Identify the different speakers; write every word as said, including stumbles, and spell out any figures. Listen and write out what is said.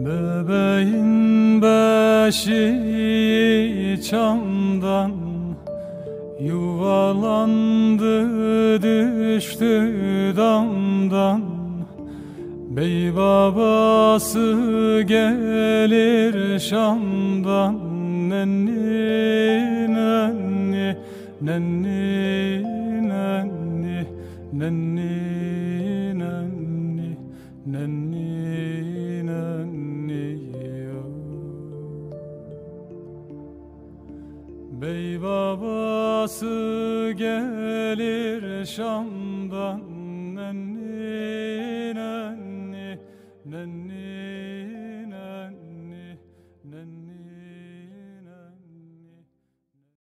Speaker 1: Bebeğin beşiği çamdan yuvalandı, düştü damdan. Bey babası gelir Şam'dan. Nenni nenni nenni nenni nenni nenni nenni nenni yo. Bey babası gelir Şam'dan. Nenni nenni nenni